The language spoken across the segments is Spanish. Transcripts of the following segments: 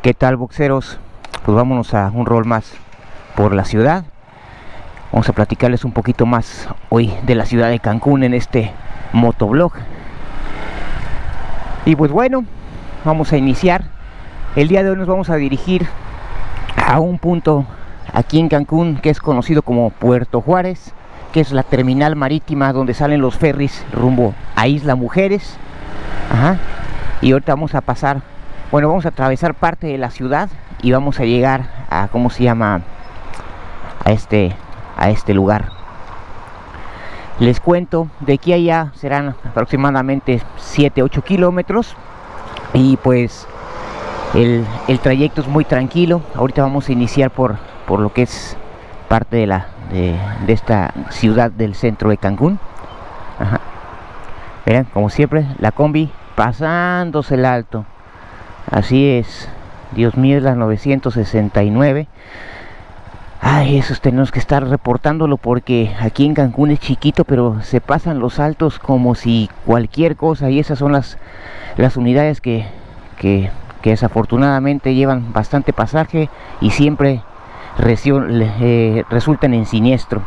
¿Qué tal, boxeros? Pues vámonos a un rol más por la ciudad. Vamos a platicarles un poquito más hoy de la ciudad de Cancún en este motovlog. Y pues bueno, vamos a iniciar. El día de hoy nos vamos a dirigir a un punto aquí en Cancún que es conocido como Puerto Juárez, que es la terminal marítima donde salen los ferries rumbo a Isla Mujeres. Y ahorita vamos a pasar, bueno, vamos a atravesar parte de la ciudad y vamos a llegar a, ¿cómo se llama? A este lugar. Les cuento, de aquí a allá serán aproximadamente 7-8 kilómetros y pues el trayecto es muy tranquilo. Ahorita vamos a iniciar por lo que es parte de esta ciudad del centro de Cancún. Vean, como siempre, la combi pasándose el alto. Así es. Dios mío, es la 969. Ay, eso tenemos que estar reportándolo porque aquí en Cancún es chiquito, pero se pasan los altos como si cualquier cosa. Y esas son las unidades que desafortunadamente llevan bastante pasaje y siempre resultan en siniestro.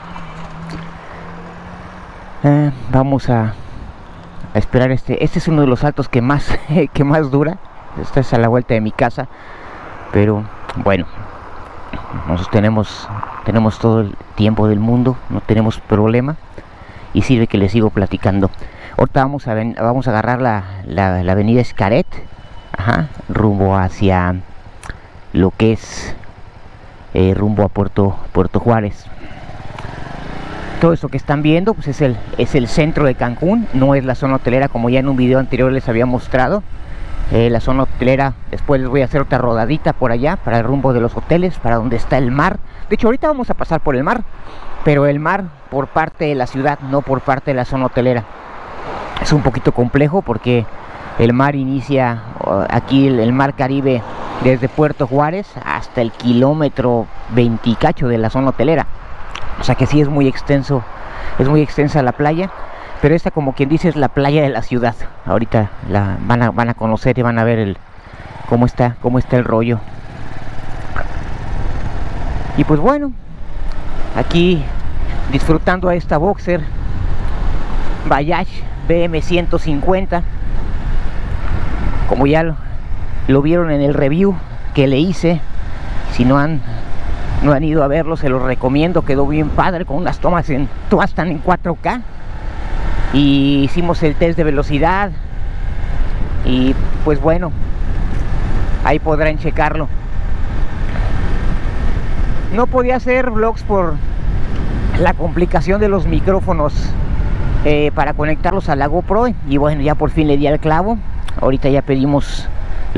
Vamos a esperar. Este es uno de los saltos que más dura. Esta es a la vuelta de mi casa, pero bueno, nosotros tenemos todo el tiempo del mundo, no tenemos problema y sirve que les sigo platicando. Ahorita vamos a agarrar la avenida Xcaret, rumbo hacia lo que es rumbo a Puerto Juárez. Todo esto que están viendo pues es el centro de Cancún, no es la zona hotelera como ya en un video anterior les había mostrado. La zona hotelera, después les voy a hacer otra rodadita por allá para el rumbo de los hoteles, para donde está el mar. De hecho ahorita vamos a pasar por el mar, pero el mar por parte de la ciudad, no por parte de la zona hotelera. Es un poquito complejo porque el mar inicia aquí, el mar Caribe, desde Puerto Juárez hasta el kilómetro 20 y cacho de la zona hotelera. O sea que sí es muy extenso, es muy extensa la playa. Pero esta, como quien dice, es la playa de la ciudad. Ahorita la van a conocer y van a ver cómo está el rollo. Y pues bueno, aquí disfrutando a esta Boxer Voyage BM150. Como ya lo vieron en el review que le hice, si no han ido a verlo, se los recomiendo. Quedó bien padre, con unas tomas todas están en 4K. Y hicimos el test de velocidad y pues bueno, ahí podrán checarlo. No podía hacer vlogs por la complicación de los micrófonos para conectarlos a la GoPro, y bueno, ya por fin le di al clavo. Ahorita ya pedimos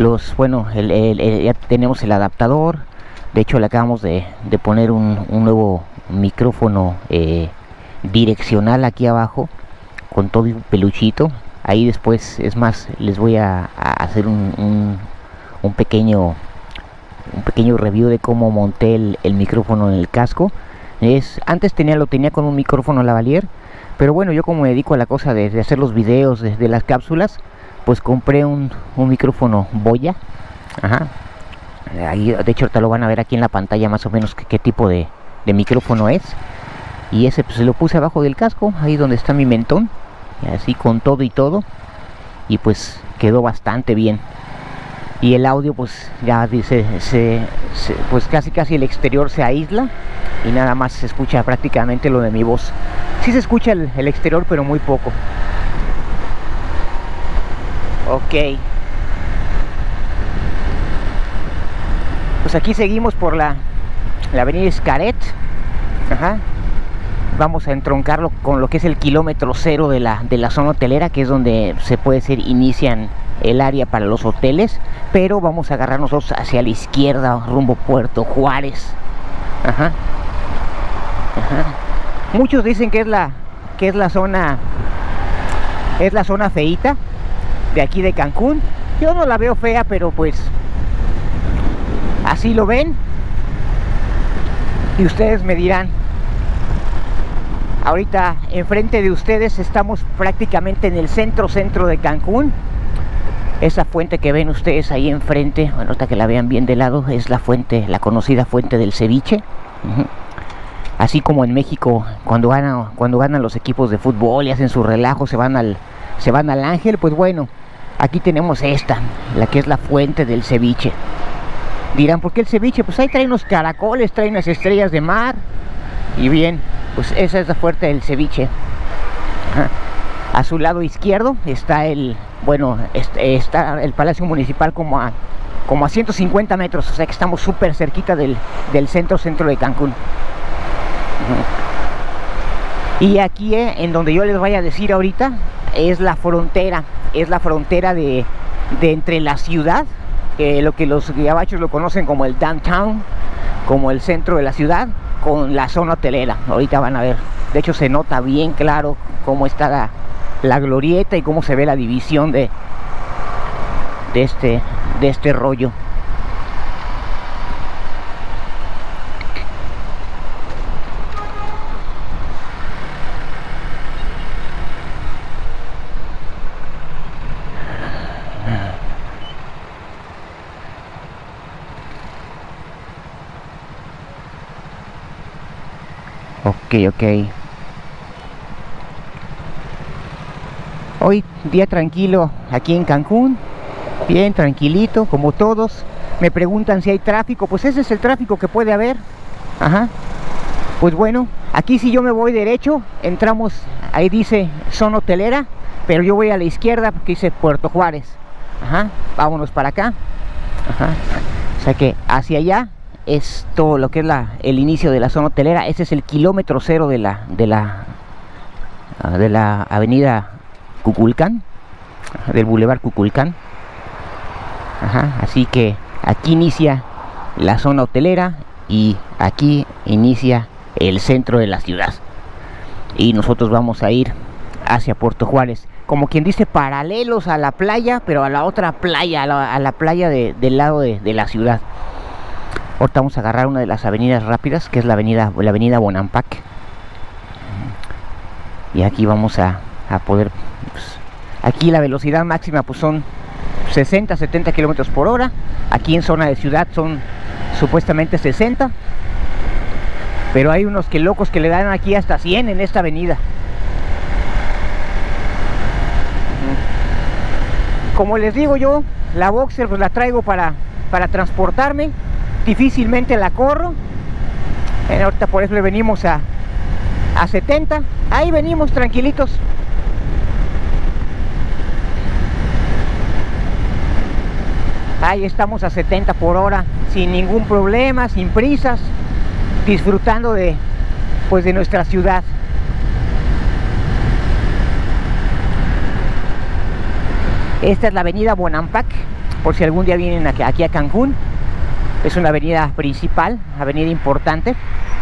ya tenemos el adaptador. De hecho le acabamos de poner un nuevo micrófono direccional aquí abajo, con todo un peluchito. Ahí después, es más, les voy a hacer un pequeño review de cómo monté el micrófono en el casco. Antes lo tenía con un micrófono lavalier, pero bueno, yo como me dedico a la cosa de hacer los videos de las cápsulas, pues compré un micrófono Boya. Ahí, de hecho ahorita lo van a ver aquí en la pantalla más o menos qué tipo de micrófono es. Y ese pues se lo puse abajo del casco, ahí donde está mi mentón, y así con todo y todo, y pues quedó bastante bien. Y el audio pues ya dice, pues casi el exterior se aísla y nada más se escucha prácticamente lo de mi voz. Sí se escucha el exterior, pero muy poco. Ok, pues aquí seguimos por la avenida Xcaret. Vamos a entroncarlo con lo que es el kilómetro 0 de la zona hotelera, que es donde se puede decir inician el área para los hoteles, pero vamos a agarrar nosotros hacia la izquierda, rumbo Puerto Juárez. Muchos dicen que es la zona feíta de aquí de Cancún. Yo no la veo fea, pero pues así lo ven y ustedes me dirán. Ahorita enfrente de ustedes estamos prácticamente en el centro de Cancún. Esa fuente que ven ustedes ahí enfrente, bueno, ahorita que la vean bien de lado, es la fuente, la conocida fuente del ceviche. Así como en México, cuando ganan los equipos de fútbol y hacen su relajo, se van al Ángel, pues bueno, aquí tenemos esta, la que es la fuente del ceviche. Dirán, ¿por qué el ceviche? Pues ahí trae unos caracoles, trae unas estrellas de mar. Y bien, pues esa es la fuente del ceviche. A su lado izquierdo está está el Palacio Municipal como a 150 metros, o sea que estamos súper cerquita del centro de Cancún. Y aquí en donde yo les voy a decir ahorita es la frontera de entre la ciudad, lo que los gabachos lo conocen como el downtown, como el centro de la ciudad, con la zona hotelera. Ahorita van a ver, de hecho se nota bien claro cómo está la glorieta y cómo se ve la división de este rollo. Ok. Hoy día tranquilo aquí en Cancún, bien tranquilito como todos. Me preguntan si hay tráfico, pues ese es el tráfico que puede haber. Pues bueno, aquí si yo me voy derecho, entramos, ahí dice zona hotelera, pero yo voy a la izquierda porque dice Puerto Juárez. Vámonos para acá. O sea que hacia allá es todo lo que es el inicio de la zona hotelera. Ese es el kilómetro cero de la avenida Kukulcán, del Boulevard Kukulcán. Así que aquí inicia la zona hotelera y aquí inicia el centro de la ciudad. Y nosotros vamos a ir hacia Puerto Juárez, como quien dice, paralelos a la playa, pero a la otra playa, a la playa del lado de la ciudad. Ahorita vamos a agarrar una de las avenidas rápidas, que es la avenida Bonampak. Y aquí vamos a poder, pues, aquí la velocidad máxima pues son 60-70 kilómetros por hora. Aquí en zona de ciudad son supuestamente 60. Pero hay unos locos que le dan aquí hasta 100 en esta avenida. Como les digo yo, la Boxer pues la traigo para transportarme. Difícilmente la corro. Ahorita por eso le venimos a 70. Ahí venimos tranquilitos. Ahí estamos a 70 por hora, sin ningún problema, sin prisas, disfrutando de nuestra ciudad. Esta es la avenida Bonampak, por si algún día vienen aquí a Cancún. Es una avenida principal, avenida importante.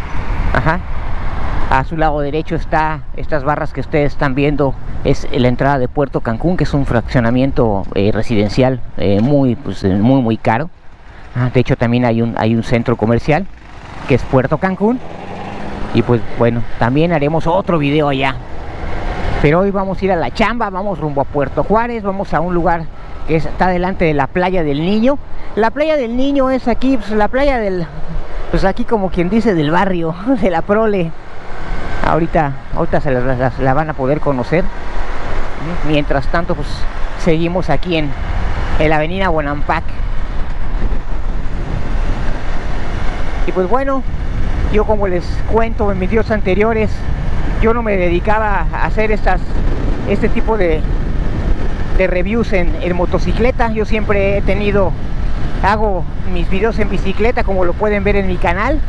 A su lado derecho está estas barras que ustedes están viendo, es la entrada de Puerto Cancún, que es un fraccionamiento residencial muy caro. De hecho también hay un centro comercial que es Puerto Cancún. Y pues bueno, también haremos otro video allá. Pero hoy vamos a ir a la chamba, vamos rumbo a Puerto Juárez, vamos a un lugar que está delante de la Playa del Niño. La Playa del Niño es aquí, pues la playa aquí como quien dice del barrio, de la prole. Ahorita se la van a poder conocer. Mientras tanto pues seguimos aquí en la avenida Bonampak. Y pues bueno, yo como les cuento en mis videos anteriores, yo no me dedicaba a hacer este tipo de reviews en motocicleta. Yo siempre hago mis videos en bicicleta, como lo pueden ver en mi canal.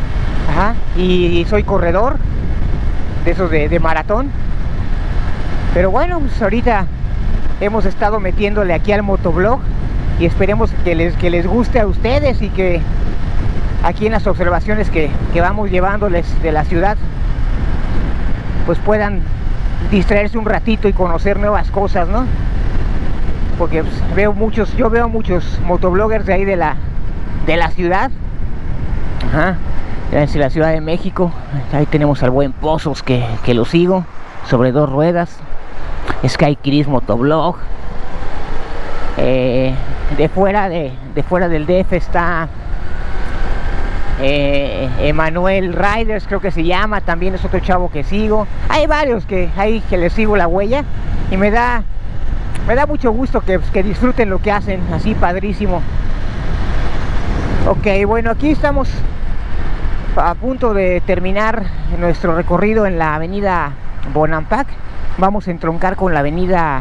Y soy corredor de esos de maratón. Pero bueno, pues ahorita hemos estado metiéndole aquí al motoblog y esperemos que les guste a ustedes y que aquí en las observaciones que vamos llevándoles de la ciudad pues puedan distraerse un ratito y conocer nuevas cosas, ¿no? Porque pues, yo veo muchos motobloggers de ahí de la ciudad. Es la Ciudad de México. Ahí tenemos al buen Pozos que lo sigo, sobre 2 ruedas. Sky Chris Motoblog. de fuera del DF está Emanuel Riders, creo que se llama, también es otro chavo que sigo. Hay varios que les sigo la huella y me da mucho gusto que disfruten lo que hacen, así padrísimo. Ok, bueno, aquí estamos a punto de terminar nuestro recorrido en la avenida Bonampak. Vamos a entroncar con la avenida,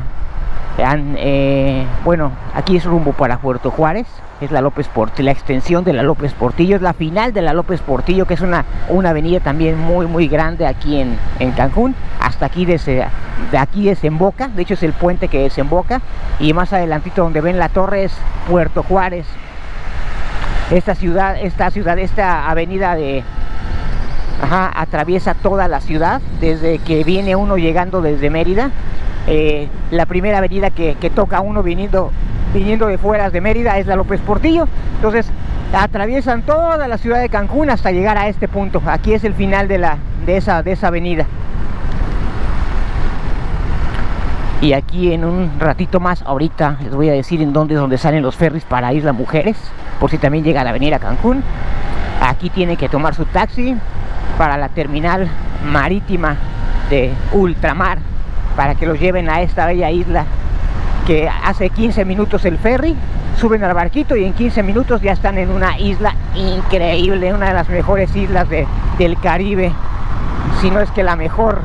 bueno, aquí es rumbo para Puerto Juárez. Es la López Portillo, la extensión de la López Portillo, es la final de la López Portillo, que es una avenida también muy grande aquí en Cancún. Hasta aquí de aquí desemboca, de hecho es el puente que desemboca, y más adelantito donde ven la torre es Puerto Juárez. Esta avenida atraviesa toda la ciudad, desde que viene uno llegando desde Mérida. La primera avenida que toca uno viniendo de fuera de Mérida es la López Portillo. Entonces atraviesan toda la ciudad de Cancún hasta llegar a este punto. Aquí es el final de esa avenida. Y aquí en un ratito más, ahorita les voy a decir en donde salen los ferries para Isla Mujeres, por si también llegan a venir a Cancún. Aquí tienen que tomar su taxi para la terminal marítima de ultramar, para que los lleven a esta bella isla, que hace 15 minutos el ferry, suben al barquito y en 15 minutos ya están en una isla increíble, una de las mejores islas del Caribe, si no es que la mejor.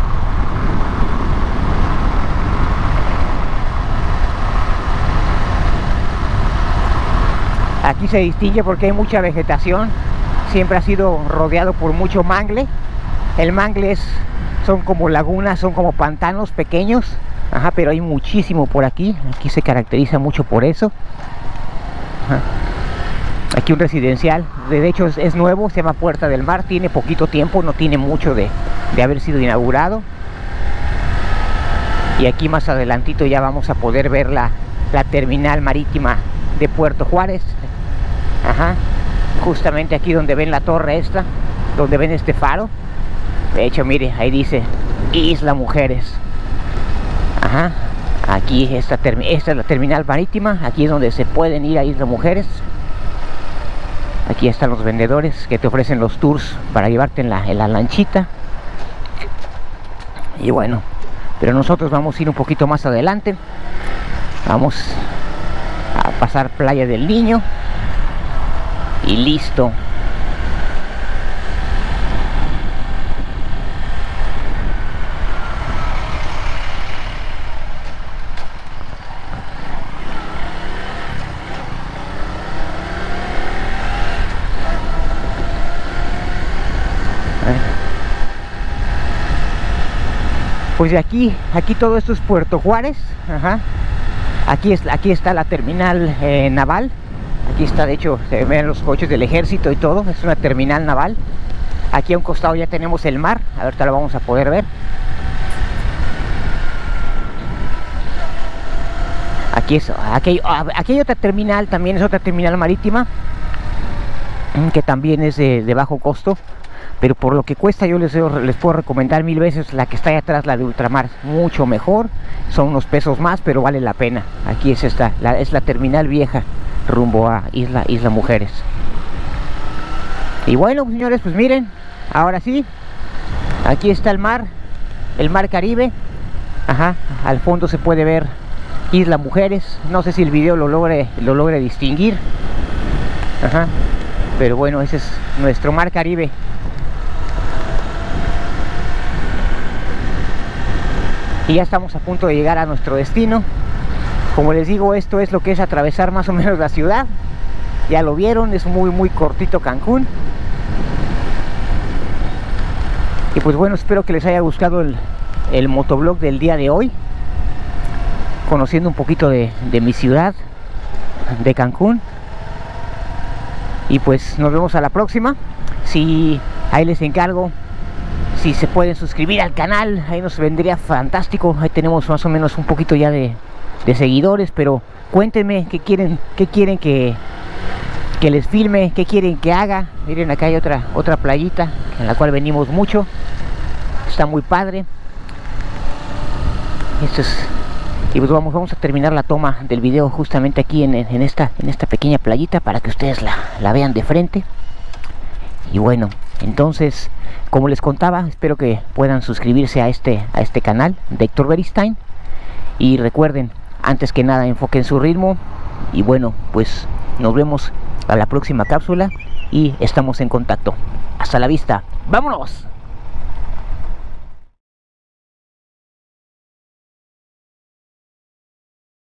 Aquí se distingue porque hay mucha vegetación, siempre ha sido rodeado por mucho mangle. El mangle son como lagunas, son como pantanos pequeños, pero hay muchísimo por aquí. Aquí se caracteriza mucho por eso. Aquí un residencial, de hecho es nuevo, se llama Puerta del Mar, tiene poquito tiempo, no tiene mucho de haber sido inaugurado. Y aquí más adelantito ya vamos a poder ver la terminal marítima de Puerto Juárez. Justamente aquí donde ven la torre esta, donde ven este faro. De hecho, mire, ahí dice Isla Mujeres. Aquí esta es la terminal marítima. Aquí es donde se pueden ir a Isla Mujeres. Aquí están los vendedores que te ofrecen los tours para llevarte en la lanchita. Y bueno, pero nosotros vamos a ir un poquito más adelante. Vamos a pasar Playa del Niño y listo. Pues de aquí todo esto es Puerto Juárez. Aquí está la terminal naval. Aquí está, de hecho, se ven los coches del ejército y todo. Es una terminal naval. Aquí a un costado ya tenemos el mar. Ahorita lo vamos a poder ver. Aquí hay otra terminal, también es otra terminal marítima, que también es de bajo costo. Pero por lo que cuesta yo les puedo recomendar 1000 veces la que está ahí atrás, la de ultramar. Mucho mejor, son unos pesos más, pero vale la pena. Aquí es es la terminal vieja rumbo a Isla Mujeres. Y bueno, señores, pues miren, ahora sí, aquí está el mar Caribe. Al fondo se puede ver Isla Mujeres. No sé si el video lo logre distinguir. Pero bueno, ese es nuestro mar Caribe. Y ya estamos a punto de llegar a nuestro destino. Como les digo, esto es lo que es atravesar más o menos la ciudad. Ya lo vieron, es muy cortito Cancún. Y pues bueno, espero que les haya gustado el motovlog del día de hoy, conociendo un poquito de mi ciudad, de Cancún. Y pues nos vemos a la próxima. Si ahí les encargo, si se pueden suscribir al canal, ahí nos vendría fantástico. Ahí tenemos más o menos un poquito ya de seguidores, pero cuéntenme qué quieren que les filme, qué quieren que haga. Miren, acá hay otra playita en la cual venimos mucho. Está muy padre. Esto es Y pues vamos a terminar la toma del video justamente aquí en esta pequeña playita para que ustedes la vean de frente. Y bueno, entonces, como les contaba, espero que puedan suscribirse a este canal de Héctor Beristain. Y recuerden, antes que nada, enfoquen su ritmo. Y bueno, pues nos vemos a la próxima cápsula y estamos en contacto. Hasta la vista. ¡Vámonos!